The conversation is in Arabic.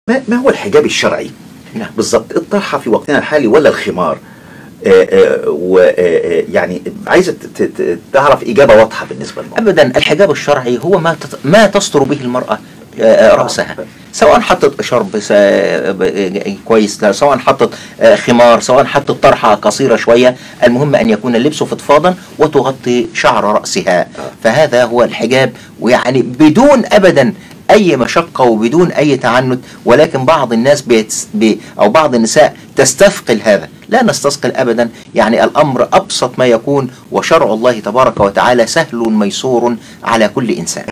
ما هو الحجاب الشرعي؟ نعم. بالظبط، الطرحة في وقتنا الحالي ولا الخمار؟ ويعني عايزة تعرف إجابة واضحة بالنسبة للموضوع. أبدا، الحجاب الشرعي هو ما تستر به المرأة رأسها، سواء حطت شرب كويس، سواء حطت خمار، سواء حطت طرحة قصيرة شوية، المهم أن يكون اللبس فضفاضا وتغطي شعر رأسها. فهذا هو الحجاب، ويعني بدون أبدا أي مشقة وبدون أي تعنت. ولكن بعض الناس أو بعض النساء تستثقل هذا. لا نستثقل أبدا، يعني الأمر أبسط ما يكون، وشرع الله تبارك وتعالى سهل ميسور على كل إنسان.